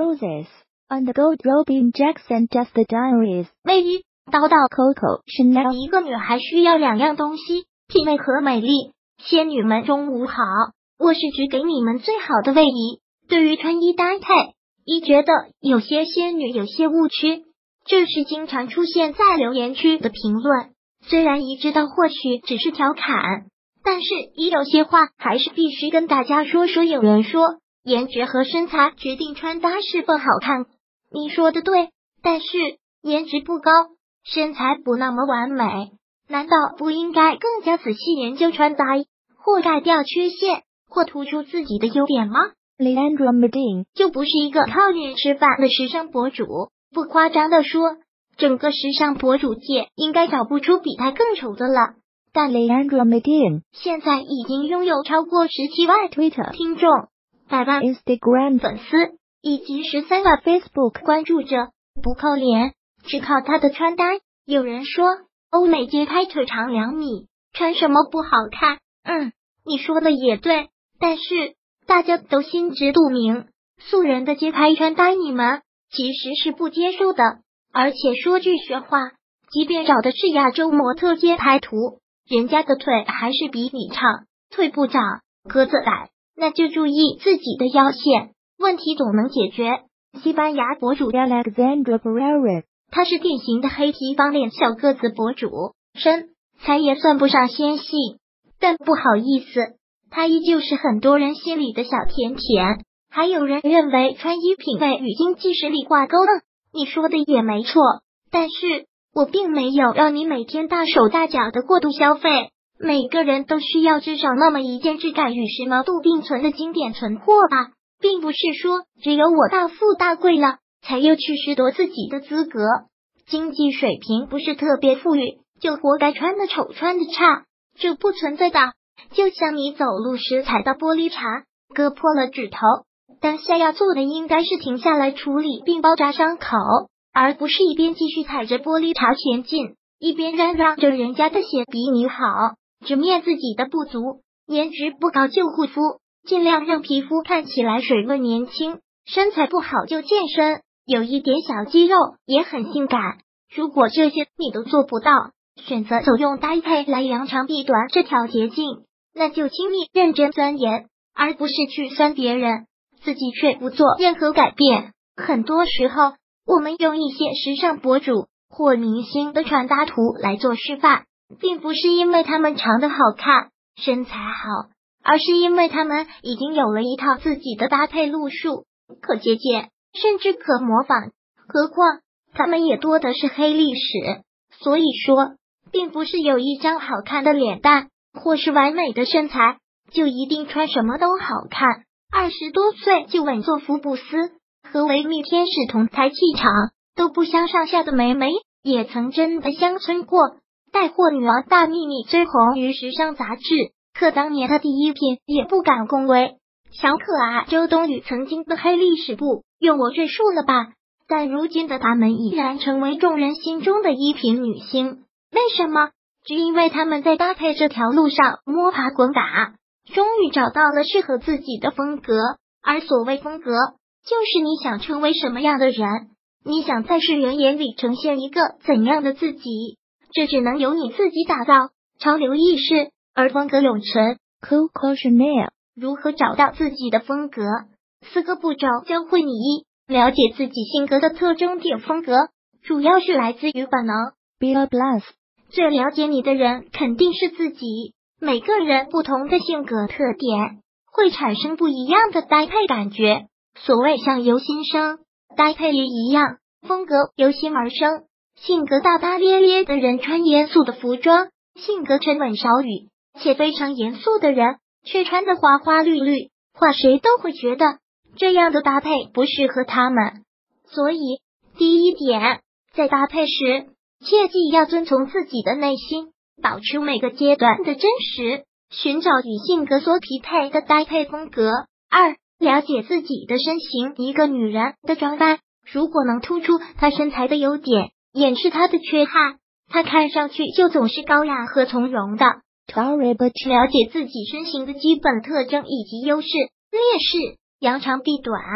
Roses on the Gold Robin Jackson Just the Diaries。 内衣叨叨 Coco Chanel。 一个女孩需要2样东西，体美和美丽。仙女们中午好，我是只给你们最好的卫衣。对于穿衣搭配，一觉得有些仙女有些误区，这是经常出现在留言区的评论。虽然一知道或许只是调侃，但是有些话还是必须跟大家说说。有人说颜值和身材决定穿搭是否好看，你说的对，但是颜值不高，身材不那么完美，难道不应该更加仔细研究穿搭，或改掉缺陷，或突出自己的优点吗？ Leandra Medine 就不是一个靠脸吃饭的时尚博主。不夸张的说，整个时尚博主界应该找不出比他更丑的了。 但 Leandra Medine 现在已经拥有超过17万 Twitter 听众、100万 Instagram 粉丝以及13万 Facebook 关注者。不靠脸，只靠他的穿搭。有人说欧美街拍腿长2米，穿什么不好看？你说的也对，但是大家都心知肚明，素人的街拍穿搭你们其实是不接受的。而且说句实话，即便找的是亚洲模特街拍图，人家的腿还是比你长，腿不长，个子矮，那就注意自己的腰线，问题总能解决。西班牙博主 Alexandra Pereira， 他是典型的黑提方脸小个子博主，身材也算不上纤细，但不好意思，他依旧是很多人心里的小甜甜。还有人认为穿衣品味与经济实力挂钩了，你说的也没错，但是我并没有让你每天大手大脚的过度消费。每个人都需要至少那么一件质感与时髦度并存的经典存货吧，并不是说只有我大富大贵了才有去拾掇自己的资格。经济水平不是特别富裕就活该穿的丑穿的差，这不存在的。就像你走路时踩到玻璃碴，割破了指头，当下要做的应该是停下来处理并包扎伤口，而不是一边继续踩着玻璃碴前进，一边嚷嚷着人家的血比你好，直面自己的不足。颜值不高就护肤，尽量让皮肤看起来水润年轻，身材不好就健身，有一点小肌肉也很性感。如果这些你都做不到，选择走用搭配来扬长避短这条捷径，那就请你认真钻研，而不是去酸别人，自己却不做任何改变。很多时候我们用一些时尚博主或明星的穿搭图来做示范，并不是因为他们长得好看、身材好，而是因为他们已经有了一套自己的搭配路数，可借鉴，甚至可模仿。何况他们也多的是黑历史。所以说，并不是有一张好看的脸蛋或是完美的身材就一定穿什么都好看。20多岁就稳坐福布斯和维密天使同台气场都不相上下的梅梅，也曾真的乡村过。带货女王大秘密最红于时尚杂志，可当年的第一篇也不敢恭维。小可爱周冬雨曾经的黑历史不用我赘述了吧，但如今的她们依然成为众人心中的一品女星。为什么？只因为她们在搭配这条路上摸爬滚打，终于找到了适合自己的风格。而所谓风格，就是你想成为什么样的人，你想在世人眼里呈现一个怎样的自己，这只能由你自己打造。潮流意识而风格永存。 Coco Chanel 如何找到自己的风格？4个步骤教会你。1、了解自己性格的特征点风格，主要是来自于本能。 Bill Plus 最了解你的人肯定是自己。每个人不同的性格特点会产生不一样的搭配感觉，所谓相由心生，搭配也一样，风格由心而生。性格大大咧咧的人穿严肃的服装，性格沉稳少语且非常严肃的人却穿得花花绿绿，画谁都会觉得这样的搭配不适合他们。所以第一点，在搭配时切记要遵从自己的内心，保持每个阶段的真实，寻找与性格所匹配的搭配风格。2、了解自己的身形。一个女人的装扮如果能突出她身材的优点，掩饰她的缺憾，她看上去就总是高雅和从容的。 Tory Burch 了解自己身形的基本特征以及优势、劣势，扬长避短。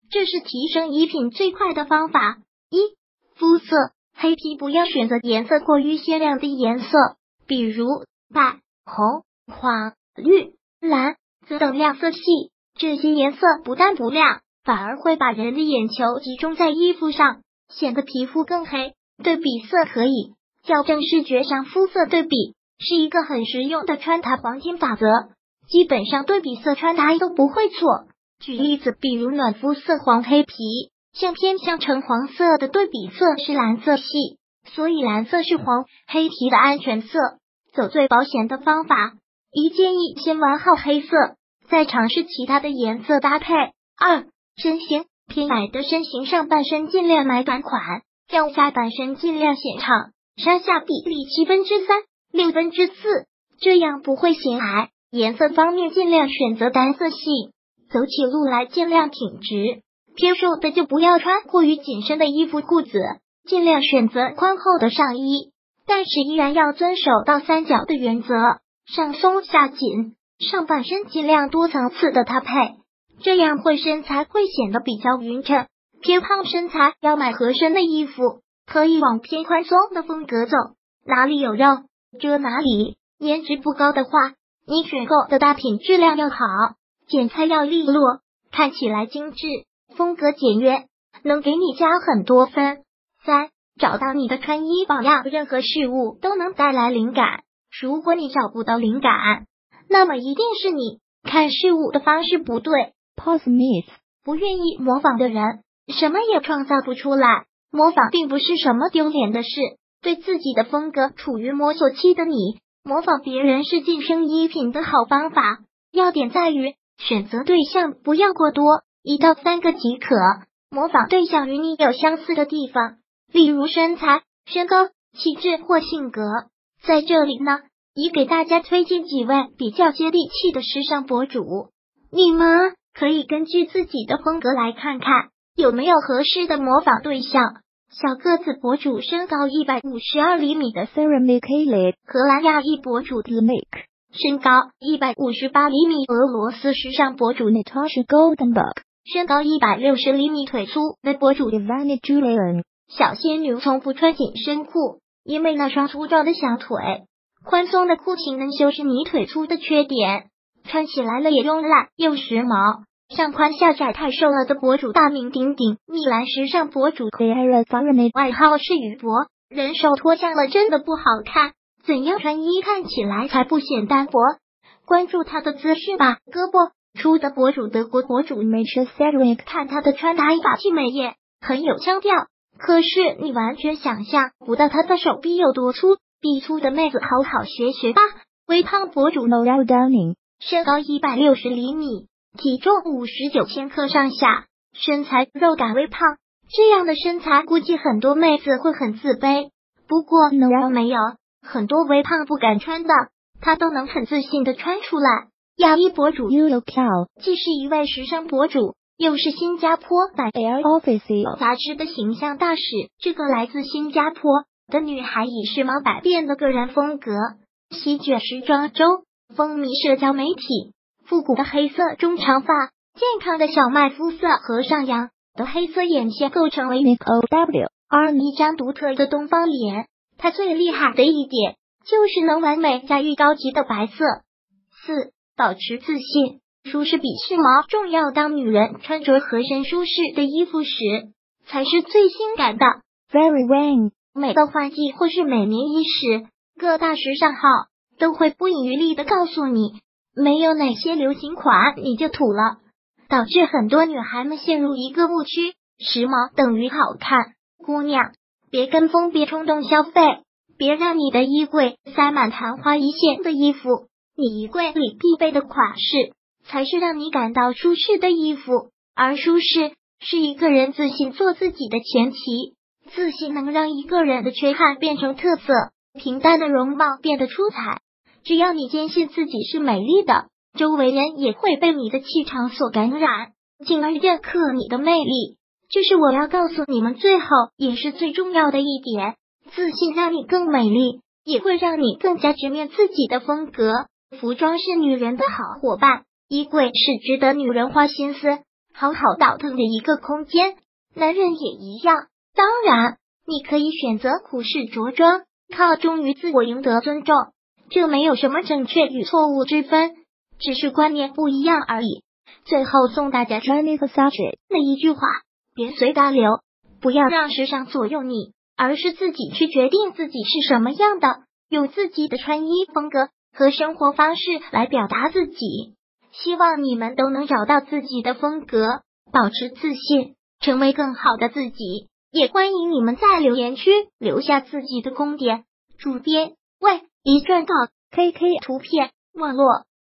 这是提升衣品最快的方法。肤色，黑皮不要选择颜色过于鲜亮的颜色，比如白、红、黄、绿、蓝、紫等亮色系。这些颜色不但不亮，反而会把人的眼球集中在衣服上，显得皮肤更黑。对比色可以校正视觉上肤色对比，是一个很实用的穿搭黄金法则，基本上对比色穿搭都不会错。举例子，比如暖肤色黄黑皮，像偏向橙黄色的对比色是蓝色系，所以蓝色是黄黑皮的安全色，走最保险的方法。建议先玩好黑色，再尝试其他的颜色搭配。身形，偏矮的身形上半身尽量买短款，让下半身尽量显长，上下比例3/7、4/6，这样不会显矮。颜色方面尽量选择单色系，走起路来尽量挺直。偏瘦的就不要穿过于紧身的衣服裤子，尽量选择宽厚的上衣，但是依然要遵守倒三角的原则，上松下紧，上半身尽量多层次的搭配，这样身材会显得比较匀称。偏胖身材要买合身的衣服，可以往偏宽松的风格走，哪里有肉遮哪里。颜值不高的话，你选购的大品质量要好，剪裁要利落，看起来精致，风格简约，能给你加很多分。找到你的穿衣榜样，任何事物都能带来灵感。如果你找不到灵感，那么一定是你看事物的方式不对。 Pause myth， 不愿意模仿的人，什么也创造不出来。模仿并不是什么丢脸的事，对自己的风格处于摸索期的你，模仿别人是晋升衣品的好方法。要点在于选择对象不要过多，1到3个即可。模仿对象与你有相似的地方，例如身材、身高、气质或性格。在这里呢，已给大家推荐几位比较接地气的时尚博主，你们可以根据自己的风格来看看有没有合适的模仿对象。小个子博主身高152厘米的 Sarah McCaleb， 荷兰亚裔博主 The Make， 身高158厘米俄罗斯时尚博主 Natasha Goldenberg， 身高160厘米腿粗的博主 Ivana Julian。 小仙女从不穿紧身裤，因为那双粗壮的小腿，宽松的裤型能修饰你腿粗的缺点，穿起来了也慵懒又时髦。上宽下窄太瘦了的博主大名鼎鼎米兰时尚博主 Clara Farnay， 外号是雨博，人手脱相了真的不好看，怎样穿衣看起来才不显单薄？关注他的姿势吧。胳膊粗的博主德国博主 Mitchell Cedric， 看他的穿搭法气美艳，很有腔调，可是你完全想象不到他的手臂有多粗。臂粗的妹子好好学学吧。微胖博主 Noelle Downing， 身高160厘米，体重59千克上下，身材肉感微胖，这样的身材估计很多妹子会很自卑。不过 Noelle 没有，很多微胖不敢穿的，她都能很自信的穿出来。亚裔博主 Yulo Cao， 既是一位时尚博主，又是新加坡版 Air Official 杂志的形象大使。这个来自新加坡的女孩以时髦百变的个人风格，席卷时装周，风靡社交媒体。复古的黑色中长发，健康的小麦肤色和上扬的黑色眼线构成为 NicoW 一张独特的东方脸。她最厉害的一点就是能完美驾驭高级的白色。保持自信，舒适比时髦重要。当女人穿着合身舒适的衣服时，才是最性感的。 Very Wang， 每个换季或是每年伊始，各大时尚号都会不遗余力的告诉你，没有哪些流行款你就土了，导致很多女孩们陷入一个误区，时髦等于好看。姑娘，别跟风，别冲动消费，别让你的衣柜塞满昙花一现的衣服。你衣柜里必备的款式，才是让你感到舒适的衣服。而舒适是一个人自信做自己的前提，自信能让一个人的缺憾变成特色，平淡的容貌变得出彩。只要你坚信自己是美丽的，周围人也会被你的气场所感染，进而认可你的魅力。这是我要告诉你们最后也是最重要的一点，自信让你更美丽，也会让你更加直面自己的风格。服装是女人的好伙伴，衣柜是值得女人花心思好好倒腾的一个空间。男人也一样，当然，你可以选择苦饰着装，靠忠于自我赢得尊重，这没有什么正确与错误之分，只是观念不一样而已。最后送大家 Chinese Versace 的一句话：别随大流，不要让时尚左右你，而是自己去决定自己是什么样的，有自己的穿衣风格和生活方式来表达自己。希望你们都能找到自己的风格，保持自信，成为更好的自己。也欢迎你们在留言区留下自己的观点。主编为一撰稿 KK 图片网络。